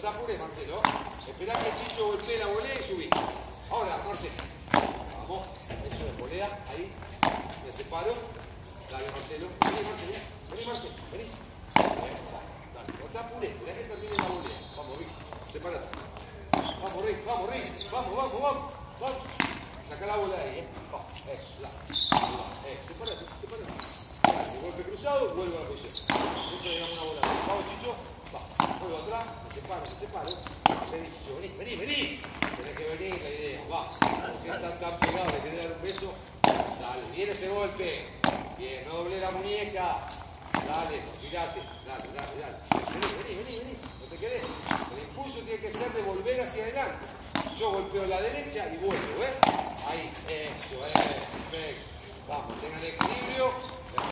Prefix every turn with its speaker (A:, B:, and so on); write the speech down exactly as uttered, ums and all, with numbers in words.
A: te apures, Marcelo. Esperá que Chicho golpee la volea y subí. Ahora, Marcelo. Vamos. Eso es volea. Ahí. Me separo. Dale, Marcelo. Vení, Marcelo. Vení, Marcelo. Vení. Dale. No te apures. Esperá que termine la volea. Vamos, Rick. Sepárate. Vamos, Rick. Vamos, Rick. Vamos, vamos, vamos. Vamos. Saca la bola ahí, ¿eh? Vamos. Eso. La. Eh, sepárate. Sepárate. Dale. Golpe cruzado. Vuelvo a la posición. Siempre le damos una bola. Vamos, Chicho. Va. Vuelvo atrás. Me separo, me separo. Vení, Chicho. Vení, vení, vení. Tenés que venir, la idea. Va. Si están tan pegados, le querés dar un beso. Dale. Viene ese golpe. Bien. No doblé la muñeca. Dale. Girate. Dale, dale, dale. Vení, vení, vení, vení. No te querés. El impulso tiene que ser de volver hacia adelante. Yo golpeo la derecha y vuelvo, ¿eh? Ahí. Eso, eh. Perfecto. Vamos. Tengan equilibrio.